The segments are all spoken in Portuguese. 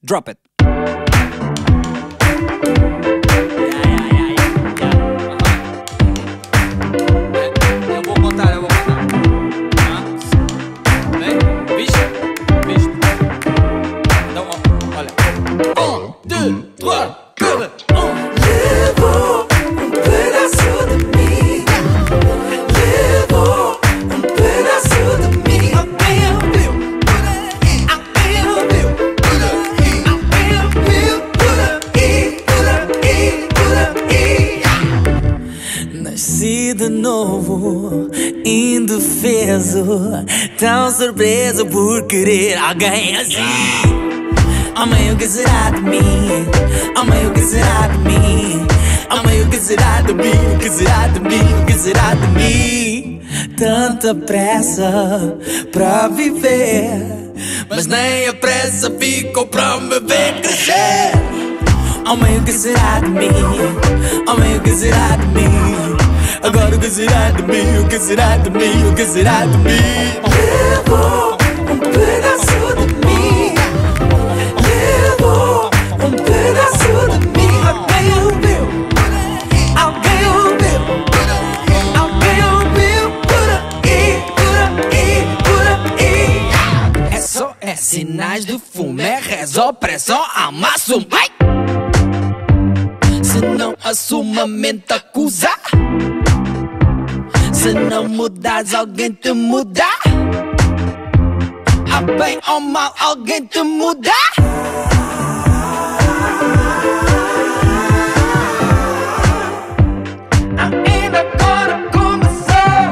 Drop it. Eu vou contar. Vem, vixe. Então, olha. 1, 2, 3, 4. Levou pedaço de mim. Levou pedaço de mim. Nasci de novo, indefeso, tão surpreso por querer alguém assim. Oh mãe, o que será de mim? Oh mãe, o que será de mim? Oh mãe, o que será de mim? O que será de mim? O que será de mim? Tanta pressa pra viver, mas nem a pressa ficou pra me ver crescer. Oh mãe, o que será de mim? Oh mãe, o que será de mim? Agora o que será de mim? O que será de mim? O que será de mim? Levou pedaço de mim. Levou pedaço de mim. Alguém ouviu? Alguém ouviu? Alguém ouviu? Por aí. É só sinais de fumo, é rezo, pressão, amasso. Ai! Se não assume a mente acusa. Se não mudares, alguém te muda. A bem ou mal, alguém te muda. Ainda agora começou.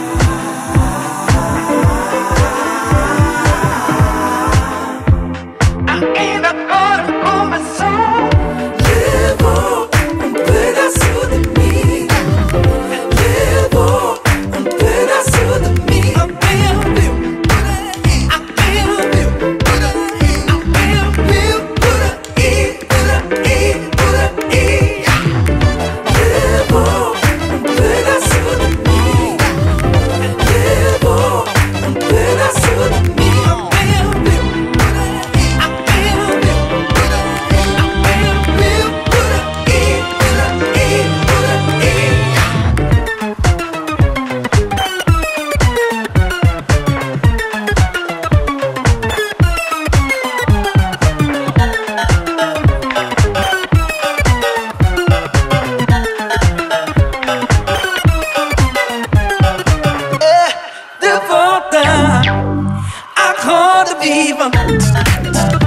Ainda agora começou. Levou pedaço de mim. Levou pedaço de mim. Alguém ouviu? Alguém ouviu? Alguém ouviu? Por aí. Levou pedaço de mim. Levou pedaço de mim. Alguém ouviu? Alguém ouviu? Alguém ouviu? Por aí. De volta à roda viva.